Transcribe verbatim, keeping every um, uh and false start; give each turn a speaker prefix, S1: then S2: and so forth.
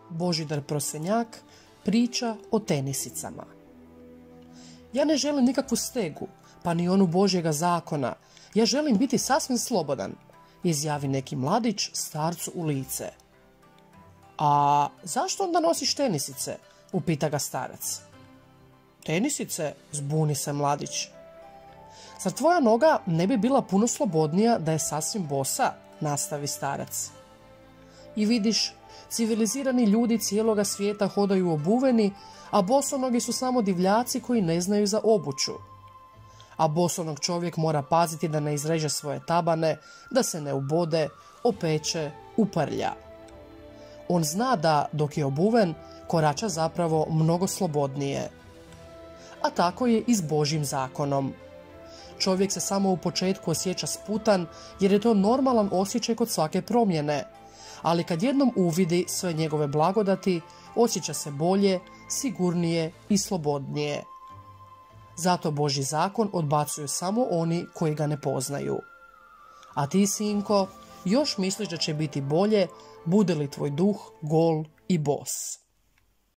S1: Božidar Prosenjak priča o tenisicama. Ja ne želim nikakvu stegu, pa ni onu Božjega zakona. Ja želim biti sasvim slobodan, izjavi neki mladić starcu u lice. A zašto onda nosiš tenisice? Upita ga starac. Tenisice? Zbuni se mladić. Zar tvoja noga ne bi bila puno slobodnija da je sasvim bosa? Nastavi starac. I vidiš, civilizirani ljudi cijeloga svijeta hodaju obuveni, a bosonogi su samo divljaci koji ne znaju za obuću. A bosonog čovjek mora paziti da ne izreže svoje tabane, da se ne ubode, opeče, uprlja. On zna da, dok je obuven, korača zapravo mnogo slobodnije. A tako je i s Božjim zakonom. Čovjek se samo u početku osjeća sputan jer je to normalan osjećaj kod svake promjene, ali kad jednom uvidi sve njegove blagodati, osjeća se bolje, sigurnije i slobodnije. Zato Božji zakon odbacuju samo oni koji ga ne poznaju. A ti, sinko, još misliš da će biti bolje, bude li tvoj duh gol i bos.